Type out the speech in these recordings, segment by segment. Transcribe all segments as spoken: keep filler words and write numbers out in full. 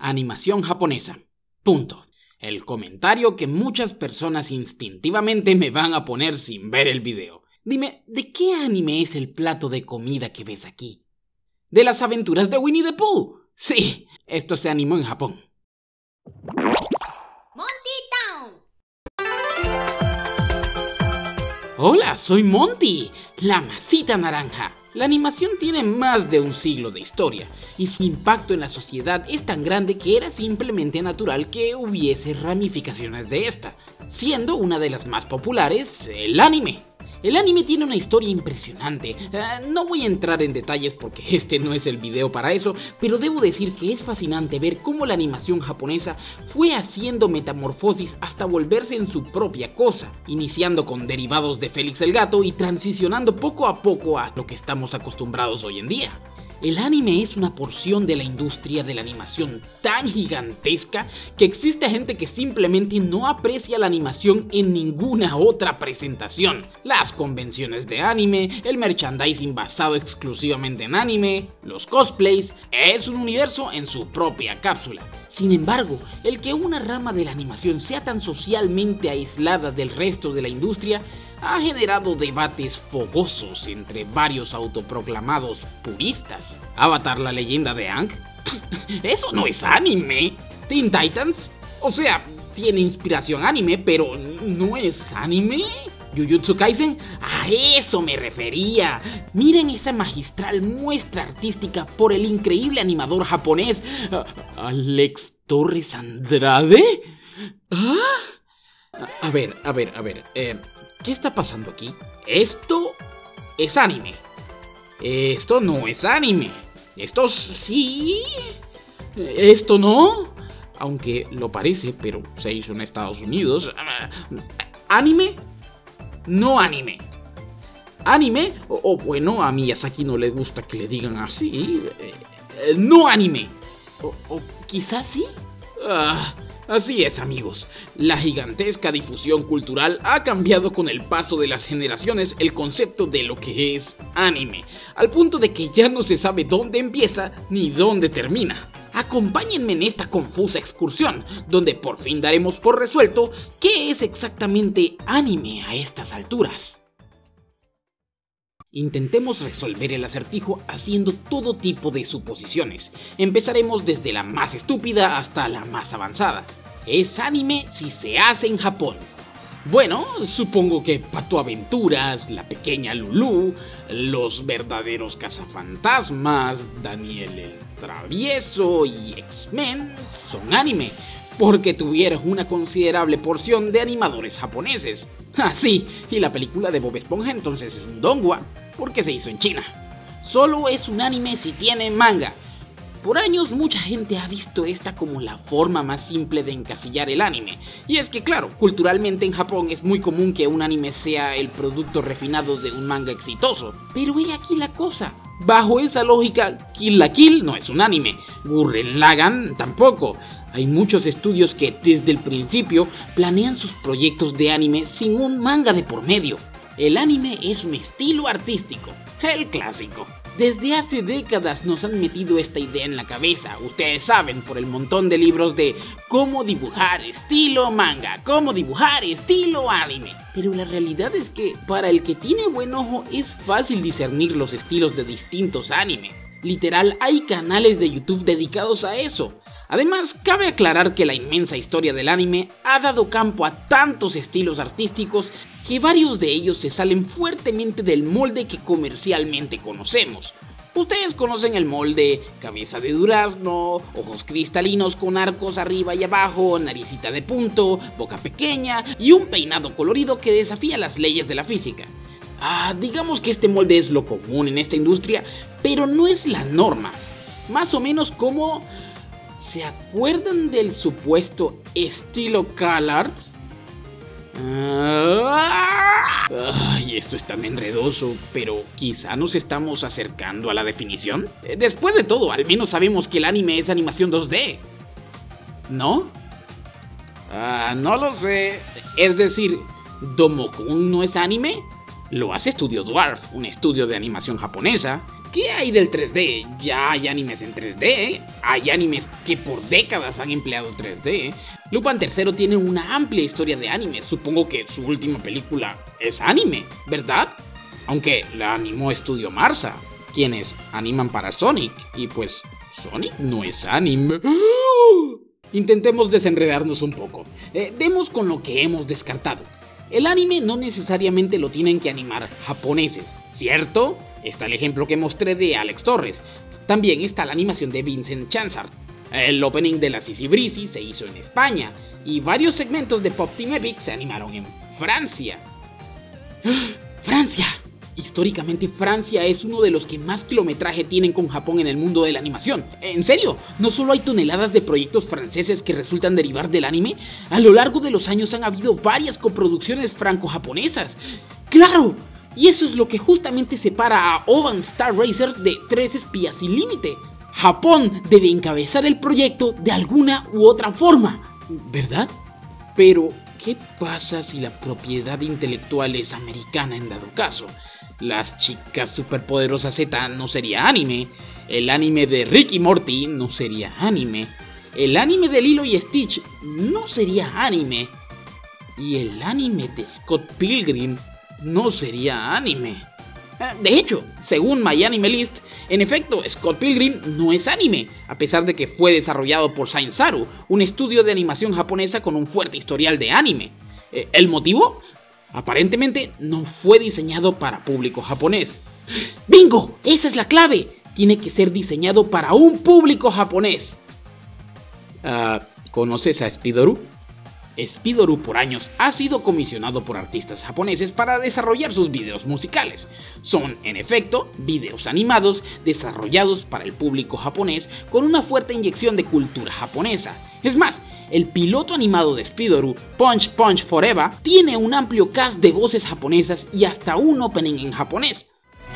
Animación japonesa. Punto. El comentario que muchas personas instintivamente me van a poner sin ver el video. Dime, ¿de qué anime es el plato de comida que ves aquí? ¿De las aventuras de Winnie the Pooh? Sí, esto se animó en Japón. Monty Town. Hola, soy Monty, la masita naranja. La animación tiene más de un siglo de historia y su impacto en la sociedad es tan grande que era simplemente natural que hubiese ramificaciones de esta, siendo una de las más populares el anime. El anime tiene una historia impresionante. Uh, no voy a entrar en detalles porque este no es el video para eso, pero debo decir que es fascinante ver cómo la animación japonesa fue haciendo metamorfosis hasta volverse en su propia cosa, iniciando con derivados de Félix el Gato y transicionando poco a poco a lo que estamos acostumbrados hoy en día. El anime es una porción de la industria de la animación tan gigantesca que existe gente que simplemente no aprecia la animación en ninguna otra presentación. Las convenciones de anime, el merchandising basado exclusivamente en anime, los cosplays, es un universo en su propia cápsula. Sin embargo, el que una rama de la animación sea tan socialmente aislada del resto de la industria ha generado debates fogosos entre varios autoproclamados puristas. ¿Avatar, la leyenda de Aang? ¡Eso no es anime! ¿Teen Titans? O sea, tiene inspiración anime, pero ¿no es anime? ¿Jujutsu Kaisen? A eso me refería. Miren esa magistral muestra artística por el increíble animador japonés Alex Torres Andrade. ¿Ah? A ver, a ver, a ver... Eh... ¿Qué está pasando aquí? Esto es anime. Esto no es anime. Esto sí. Esto no. Aunque lo parece, pero se hizo en Estados Unidos. ¿Anime? No anime. Anime, o, o bueno, a Miyazaki no le gusta que le digan así. Eh, no anime. O, o quizás sí. Ah... Así es, amigos, la gigantesca difusión cultural ha cambiado con el paso de las generaciones el concepto de lo que es anime, al punto de que ya no se sabe dónde empieza ni dónde termina. Acompáñenme en esta confusa excursión, donde por fin daremos por resuelto qué es exactamente anime a estas alturas. Intentemos resolver el acertijo haciendo todo tipo de suposiciones. Empezaremos desde la más estúpida hasta la más avanzada. ¿Es anime si se hace en Japón? Bueno, supongo que Pato Aventuras, La Pequeña Lulú, Los Verdaderos Cazafantasmas, Daniel el Travieso y X-Men son anime, porque tuvieron una considerable porción de animadores japoneses. Ah, sí, y la película de Bob Esponja entonces es un donghua, porque se hizo en China. Solo es un anime si tiene manga. Por años mucha gente ha visto esta como la forma más simple de encasillar el anime. Y es que claro, culturalmente en Japón es muy común que un anime sea el producto refinado de un manga exitoso. Pero he aquí la cosa. Bajo esa lógica, Kill la Kill no es un anime, Gurren Lagann tampoco. Hay muchos estudios que desde el principio planean sus proyectos de anime sin un manga de por medio. El anime es un estilo artístico, el clásico. Desde hace décadas nos han metido esta idea en la cabeza, ustedes saben, por el montón de libros de cómo dibujar estilo manga, cómo dibujar estilo anime. Pero la realidad es que para el que tiene buen ojo es fácil discernir los estilos de distintos animes. Literal, hay canales de YouTube dedicados a eso. Además, cabe aclarar que la inmensa historia del anime ha dado campo a tantos estilos artísticos que varios de ellos se salen fuertemente del molde que comercialmente conocemos. Ustedes conocen el molde: cabeza de durazno, ojos cristalinos con arcos arriba y abajo, naricita de punto, boca pequeña y un peinado colorido que desafía las leyes de la física. Ah, digamos que este molde es lo común en esta industria, pero no es la norma. Más o menos como... ¿se acuerdan del supuesto estilo CalArts? Ay, esto es tan enredoso, pero quizá nos estamos acercando a la definición. Después de todo, al menos sabemos que el anime es animación dos D, ¿no? Ah, no lo sé. Es decir, ¿Domokun no es anime? Lo hace Studio Dwarf, un estudio de animación japonesa. ¿Qué hay del tres D? Ya hay animes en tres D, ¿eh? Hay animes que por décadas han empleado tres D. ¿eh? Lupin tercero tiene una amplia historia de anime. Supongo que su última película es anime, ¿verdad? Aunque la animó Estudio Marsa, quienes animan para Sonic. Y pues, Sonic no es anime. Intentemos desenredarnos un poco. Eh, demos con lo que hemos descartado. El anime no necesariamente lo tienen que animar japoneses, ¿cierto? Está el ejemplo que mostré de Alex Torres. También está la animación de Vincent Chanzard. El opening de la Sissy Breezy se hizo en España. Y varios segmentos de Pop Team Epic se animaron en Francia. ¡Francia! Históricamente Francia es uno de los que más kilometraje tienen con Japón en el mundo de la animación. En serio, no solo hay toneladas de proyectos franceses que resultan derivar del anime, a lo largo de los años han habido varias coproducciones franco-japonesas. ¡Claro! Y eso es lo que justamente separa a Oban Star Racer de Tres Espías Sin Límite. Japón debe encabezar el proyecto de alguna u otra forma, ¿verdad? Pero, ¿qué pasa si la propiedad intelectual es americana en dado caso? Las chicas superpoderosas Z no sería anime, el anime de Rick y Morty no sería anime, el anime de Lilo y Stitch no sería anime, y el anime de Scott Pilgrim no sería anime. De hecho, según My Anime List, en efecto, Scott Pilgrim no es anime, a pesar de que fue desarrollado por Saint Saru, un estudio de animación japonesa con un fuerte historial de anime. ¿El motivo? Aparentemente no fue diseñado para público japonés. ¡Bingo! ¡Esa es la clave! Tiene que ser diseñado para un público japonés. Uh, ¿Conoces a Spidoru? Spidoru por años ha sido comisionado por artistas japoneses para desarrollar sus videos musicales. Son, en efecto, videos animados desarrollados para el público japonés con una fuerte inyección de cultura japonesa. Es más, el piloto animado de Spidoru, Punch Punch Forever, tiene un amplio cast de voces japonesas y hasta un opening en japonés.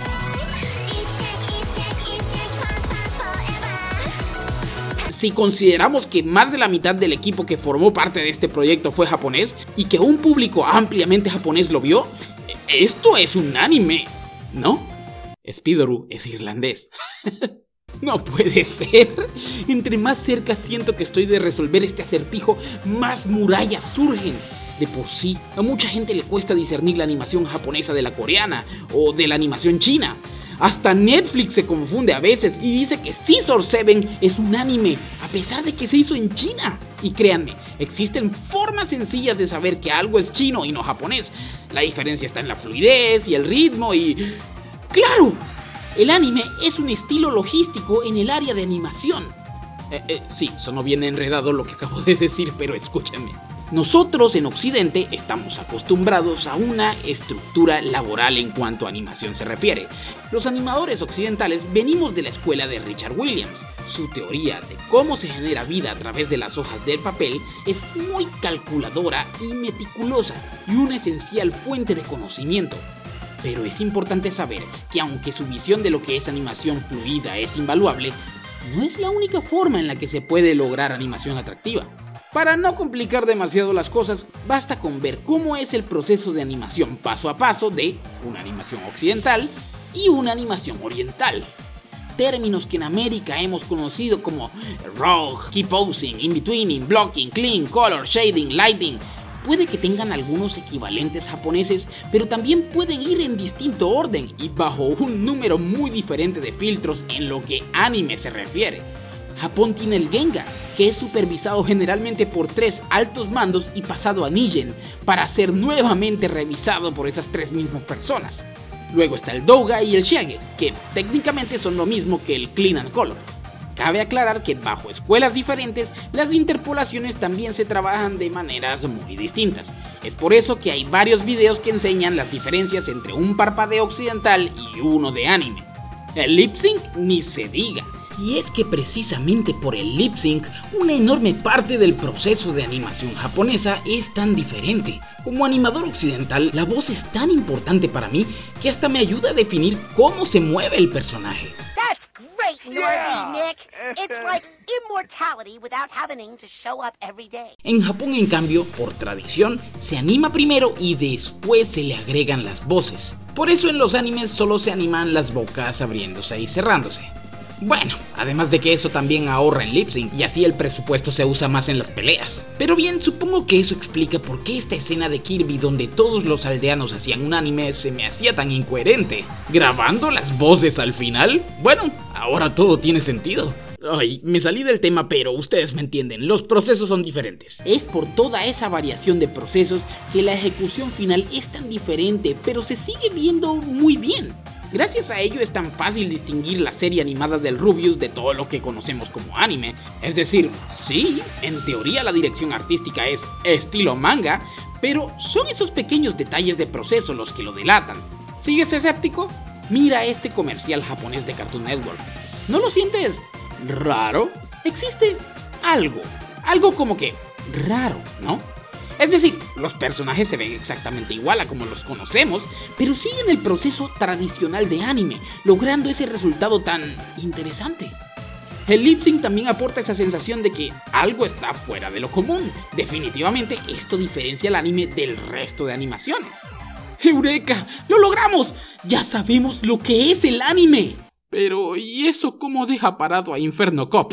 Si consideramos que más de la mitad del equipo que formó parte de este proyecto fue japonés y que un público ampliamente japonés lo vio, esto es un anime, ¿no? Spidoru es irlandés. No puede ser. Entre más cerca siento que estoy de resolver este acertijo, más murallas surgen. De por sí, a mucha gente le cuesta discernir la animación japonesa de la coreana o de la animación china. Hasta Netflix se confunde a veces y dice que Scissor siete es un anime, a pesar de que se hizo en China. Y créanme, existen formas sencillas de saber que algo es chino y no japonés. La diferencia está en la fluidez y el ritmo y... ¡claro! El anime es un estilo logístico en el área de animación. Eh, eh, sí, sonó bien enredado lo que acabo de decir, pero escúchenme. Nosotros en Occidente estamos acostumbrados a una estructura laboral en cuanto a animación se refiere. Los animadores occidentales venimos de la escuela de Richard Williams. Su teoría de cómo se genera vida a través de las hojas del papel es muy calculadora y meticulosa y una esencial fuente de conocimiento. Pero es importante saber que aunque su visión de lo que es animación fluida es invaluable, no es la única forma en la que se puede lograr animación atractiva. Para no complicar demasiado las cosas, basta con ver cómo es el proceso de animación paso a paso de una animación occidental y una animación oriental. Términos que en América hemos conocido como raw, key posing, in-betweening, blocking, clean, color, shading, lighting. Puede que tengan algunos equivalentes japoneses, pero también pueden ir en distinto orden y bajo un número muy diferente de filtros en lo que anime se refiere. Japón tiene el Genga, que es supervisado generalmente por tres altos mandos y pasado a Nigen, para ser nuevamente revisado por esas tres mismas personas. Luego está el Douga y el Shiage, que técnicamente son lo mismo que el Clean and Color. Cabe aclarar que bajo escuelas diferentes, las interpolaciones también se trabajan de maneras muy distintas. Es por eso que hay varios videos que enseñan las diferencias entre un parpadeo occidental y uno de anime. El lip sync ni se diga. Y es que precisamente por el lip sync, una enorme parte del proceso de animación japonesa es tan diferente. Como animador occidental, la voz es tan importante para mí que hasta me ayuda a definir cómo se mueve el personaje. That's great, Norby, Nick. It's like immortality without having to show up every day. En Japón, en cambio, por tradición, se anima primero y después se le agregan las voces. Por eso en los animes solo se animan las bocas abriéndose y cerrándose. Bueno, además de que eso también ahorra en lip sync y así el presupuesto se usa más en las peleas. Pero bien, supongo que eso explica por qué esta escena de Kirby donde todos los aldeanos hacían un anime se me hacía tan incoherente. ¿Grabando las voces al final? Bueno, ahora todo tiene sentido. Ay, me salí del tema, pero ustedes me entienden, los procesos son diferentes. Es por toda esa variación de procesos que la ejecución final es tan diferente, pero se sigue viendo muy bien. Gracias a ello es tan fácil distinguir la serie animada del Rubius de todo lo que conocemos como anime. Es decir, sí, en teoría la dirección artística es estilo manga, pero son esos pequeños detalles de proceso los que lo delatan. ¿Sigues escéptico? Mira este comercial japonés de Cartoon Network. ¿No lo sientes raro? Existe algo, algo como que raro, ¿no? Es decir, los personajes se ven exactamente igual a como los conocemos, pero siguen el proceso tradicional de anime, logrando ese resultado tan interesante. El lip sync también aporta esa sensación de que algo está fuera de lo común. Definitivamente esto diferencia el anime del resto de animaciones. ¡Eureka! ¡Lo logramos! ¡Ya sabemos lo que es el anime! Pero, ¿y eso cómo deja parado a Inferno Cop?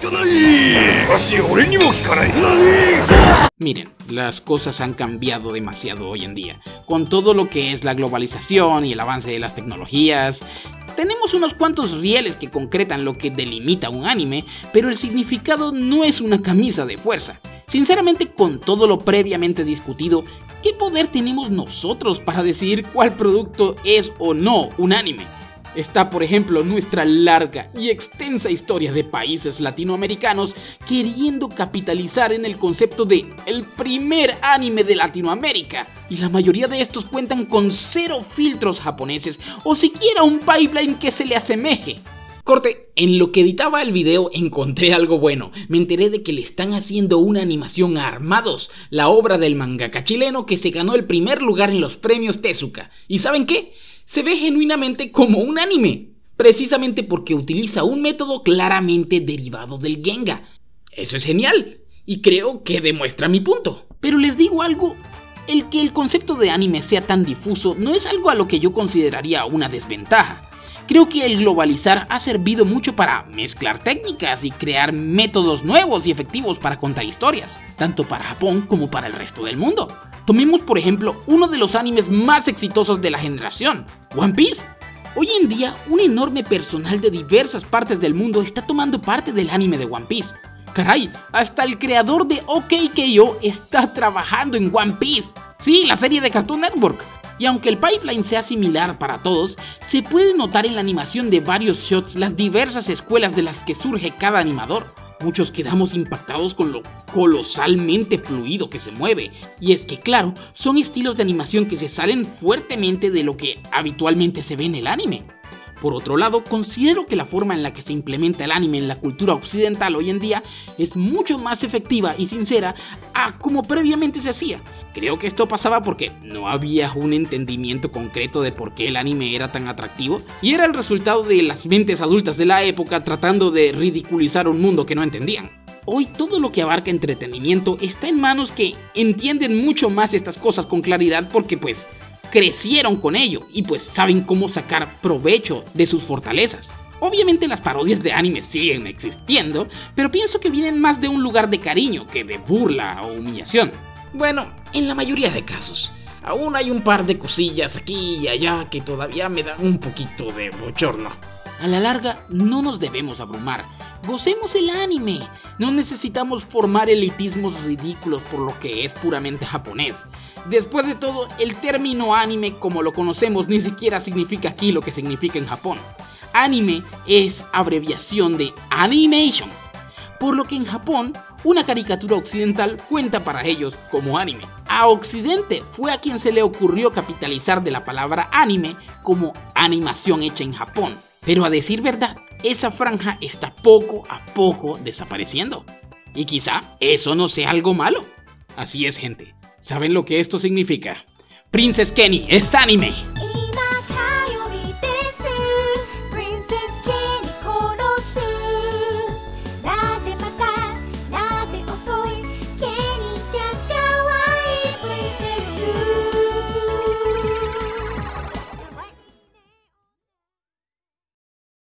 Miren, las cosas han cambiado demasiado hoy en día. Con todo lo que es la globalización y el avance de las tecnologías, tenemos unos cuantos rieles que concretan lo que delimita un anime, pero el significado no es una camisa de fuerza. Sinceramente, con todo lo previamente discutido, ¿qué poder tenemos nosotros para decidir cuál producto es o no un anime? Está, por ejemplo, nuestra larga y extensa historia de países latinoamericanos queriendo capitalizar en el concepto de el primer anime de Latinoamérica. Y la mayoría de estos cuentan con cero filtros japoneses o siquiera un pipeline que se le asemeje. Corte, en lo que editaba el video encontré algo bueno. Me enteré de que le están haciendo una animación a Armados, la obra del mangaka chileno que se ganó el primer lugar en los premios Tezuka. ¿Y saben qué? Se ve genuinamente como un anime, precisamente porque utiliza un método claramente derivado del Genga. Eso es genial, y creo que demuestra mi punto. Pero les digo algo, el que el concepto de anime sea tan difuso no es algo a lo que yo consideraría una desventaja. Creo que el globalizar ha servido mucho para mezclar técnicas y crear métodos nuevos y efectivos para contar historias, tanto para Japón como para el resto del mundo. Tomemos por ejemplo uno de los animes más exitosos de la generación, One Piece. Hoy en día un enorme personal de diversas partes del mundo está tomando parte del anime de One Piece. Caray, hasta el creador de OK K.O está trabajando en One Piece. Sí, la serie de Cartoon Network. Y aunque el pipeline sea similar para todos, se puede notar en la animación de varios shots las diversas escuelas de las que surge cada animador. Muchos quedamos impactados con lo colosalmente fluido que se mueve, y es que claro, son estilos de animación que se salen fuertemente de lo que habitualmente se ve en el anime. Por otro lado, considero que la forma en la que se implementa el anime en la cultura occidental hoy en día es mucho más efectiva y sincera a como previamente se hacía. Creo que esto pasaba porque no había un entendimiento concreto de por qué el anime era tan atractivo y era el resultado de las mentes adultas de la época tratando de ridiculizar un mundo que no entendían. Hoy todo lo que abarca entretenimiento está en manos que entienden mucho más estas cosas con claridad porque pues crecieron con ello y pues saben cómo sacar provecho de sus fortalezas. Obviamente las parodias de anime siguen existiendo, pero pienso que vienen más de un lugar de cariño que de burla o humillación. Bueno, en la mayoría de casos, aún hay un par de cosillas aquí y allá que todavía me dan un poquito de bochorno. A la larga, no nos debemos abrumar. Gocemos el anime. No necesitamos formar elitismos ridículos por lo que es puramente japonés. Después de todo, el término anime como lo conocemos ni siquiera significa aquí lo que significa en Japón. Anime es abreviación de animation, por lo que en Japón una caricatura occidental cuenta para ellos como anime. A Occidente fue a quien se le ocurrió capitalizar de la palabra anime como animación hecha en Japón. Pero a decir verdad, esa franja está poco a poco desapareciendo. Y quizá eso no sea algo malo. Así es, gente. ¿Saben lo que esto significa? Princess Kenny es anime.